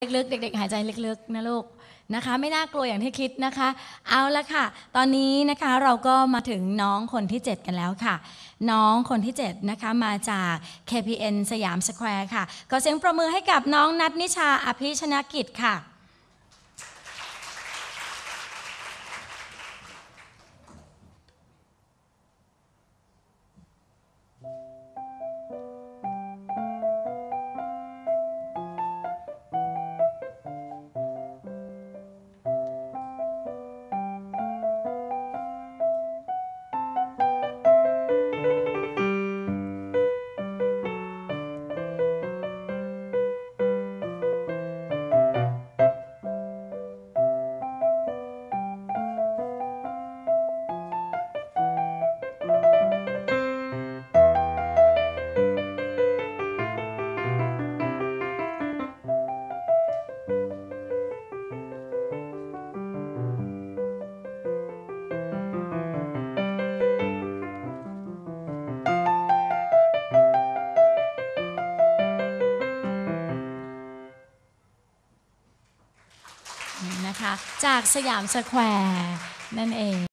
ลึกๆเด็กๆหายใจลึกๆนะลูกนะคะไม่น่ากลัวอย่างที่คิดนะคะเอาละค่ะตอนนี้นะคะเราก็มาถึงน้องคนที่7กันแล้วค่ะน้องคนที่7นะคะมาจาก KPN สยามสแควร์ค่ะขอเสียงประมือให้กับน้องนัทนิชาอภิชนกิจค่ะนะคะจากสยามสแควร์นั่นเอง